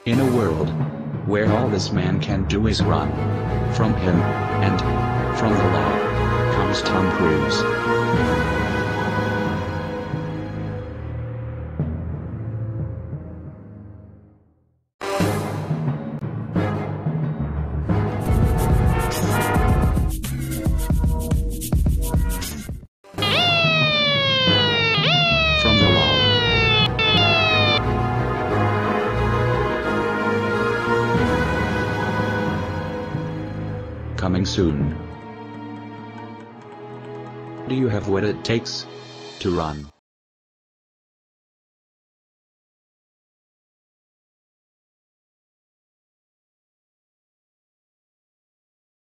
In a world where all this man can do is run from him and from the law, comes Tom Cruise. From the law. Coming soon. Do you have what it takes to run?